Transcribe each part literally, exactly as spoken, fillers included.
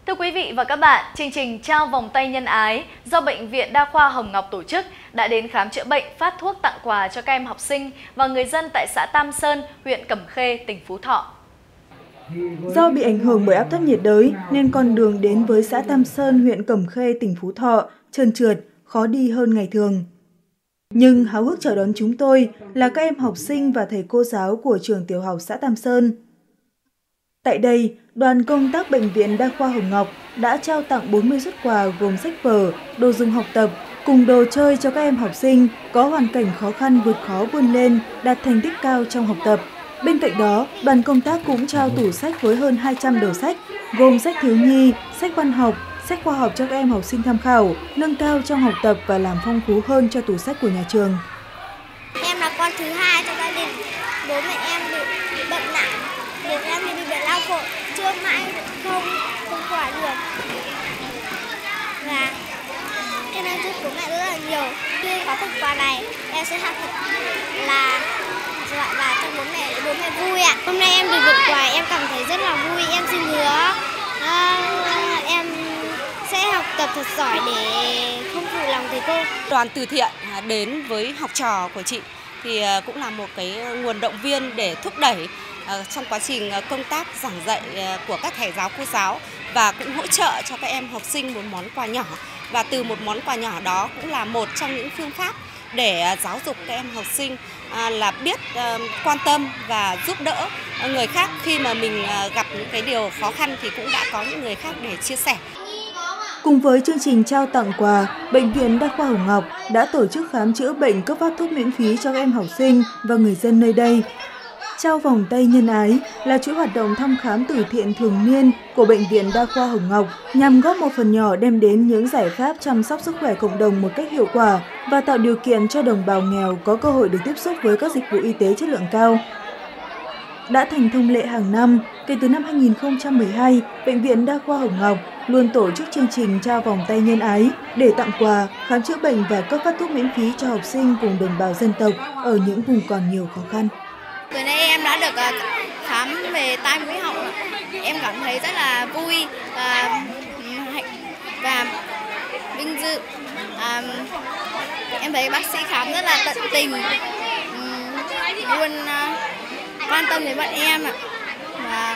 Thưa quý vị và các bạn, chương trình trao vòng tay nhân ái do Bệnh viện Đa khoa Hồng Ngọc tổ chức đã đến khám chữa bệnh, phát thuốc tặng quà cho các em học sinh và người dân tại xã Tam Sơn, huyện Cẩm Khê, tỉnh Phú Thọ. Do bị ảnh hưởng bởi áp thấp nhiệt đới nên con đường đến với xã Tam Sơn, huyện Cẩm Khê, tỉnh Phú Thọ trơn trượt, khó đi hơn ngày thường. Nhưng háo hức chờ đón chúng tôi là các em học sinh và thầy cô giáo của trường tiểu học xã Tam Sơn. Tại đây, đoàn công tác Bệnh viện Đa khoa Hồng Ngọc đã trao tặng bốn mươi suất quà gồm sách vở, đồ dùng học tập cùng đồ chơi cho các em học sinh có hoàn cảnh khó khăn vượt khó vươn lên, đạt thành tích cao trong học tập. Bên cạnh đó, đoàn công tác cũng trao tủ sách với hơn hai trăm đầu sách, gồm sách thiếu nhi, sách văn học, sách khoa học cho các em học sinh tham khảo, nâng cao trong học tập và làm phong phú hơn cho tủ sách của nhà trường. Em là con thứ hai trong gia đình, bố mẹ em bị bệnh nặng, bố em thì bị bệnh lao phổi, chưa mãi không không khỏi được. Và em đang giúp bố mẹ rất là nhiều. Khi có phần quà này, em sẽ học thật là gọi là cho bố mẹ bố mẹ vui ạ. Hôm nay em được nhận quà, em cảm thấy rất là vui. Em xin hứa uh, em sẽ học tập thật giỏi để không phụ lòng thầy cô. Đoàn từ thiện đến với học trò của chị thì cũng là một cái nguồn động viên để thúc đẩy trong quá trình công tác giảng dạy của các thầy giáo cô giáo và cũng hỗ trợ cho các em học sinh một món quà nhỏ. Và từ một món quà nhỏ đó cũng là một trong những phương pháp để giáo dục các em học sinh là biết quan tâm và giúp đỡ người khác khi mà mình gặp những cái điều khó khăn thì cũng đã có những người khác để chia sẻ. Cùng với chương trình trao tặng quà, Bệnh viện Đa khoa Hồng Ngọc đã tổ chức khám chữa bệnh, cấp phát thuốc miễn phí cho các em học sinh và người dân nơi đây. Trao vòng tay nhân ái là chuỗi hoạt động thăm khám từ thiện thường niên của Bệnh viện Đa khoa Hồng Ngọc nhằm góp một phần nhỏ đem đến những giải pháp chăm sóc sức khỏe cộng đồng một cách hiệu quả và tạo điều kiện cho đồng bào nghèo có cơ hội được tiếp xúc với các dịch vụ y tế chất lượng cao. Đã thành thông lệ hàng năm, kể từ năm hai nghìn không trăm mười hai, Bệnh viện Đa khoa Hồng Ngọc luôn tổ chức chương trình trao vòng tay nhân ái để tặng quà, khám chữa bệnh và cấp phát thuốc miễn phí cho học sinh cùng đồng bào dân tộc ở những vùng còn nhiều khó khăn. Bữa nay em đã được khám về tai mũi họng, em cảm thấy rất là vui và, và vinh dự. À, em thấy bác sĩ khám rất là tận tình, luôn quan tâm đến bọn em ạ. Và,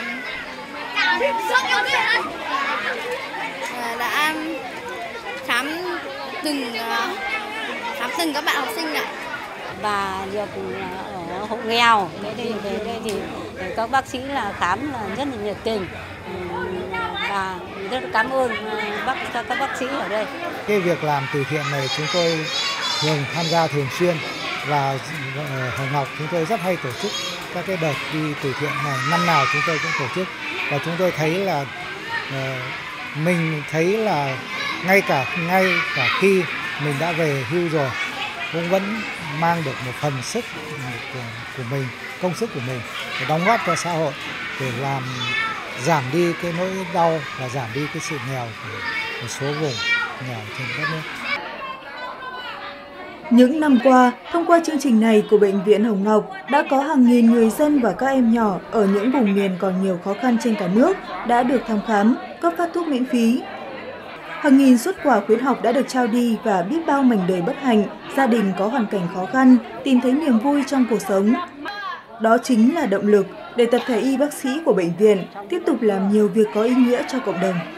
và đã khám từng khám từng các bạn học sinh ạ. Và được ở hộ nghèo, cái đây về đây thì các bác sĩ là khám là rất là nhiệt tình và rất cảm ơn bác các bác sĩ ở đây. Cái việc làm từ thiện này chúng tôi thường tham gia thường xuyên và Hồng Ngọc chúng tôi rất hay tổ chức các cái đợt đi từ thiện này, năm nào chúng tôi cũng tổ chức và chúng tôi thấy là mình thấy là ngay cả ngay cả khi mình đã về hưu rồi cũng vẫn mang được một phần sức của, của mình, công sức của mình để đóng góp cho xã hội để làm giảm đi cái nỗi đau và giảm đi cái sự nghèo của một số vùng nghèo trên đất nước. Những năm qua, thông qua chương trình này của Bệnh viện Hồng Ngọc đã có hàng nghìn người dân và các em nhỏ ở những vùng miền còn nhiều khó khăn trên cả nước đã được thăm khám, cấp phát thuốc miễn phí. Hàng nghìn suất quà khuyến học đã được trao đi và biết bao mảnh đời bất hạnh, gia đình có hoàn cảnh khó khăn, tìm thấy niềm vui trong cuộc sống. Đó chính là động lực để tập thể y bác sĩ của bệnh viện tiếp tục làm nhiều việc có ý nghĩa cho cộng đồng.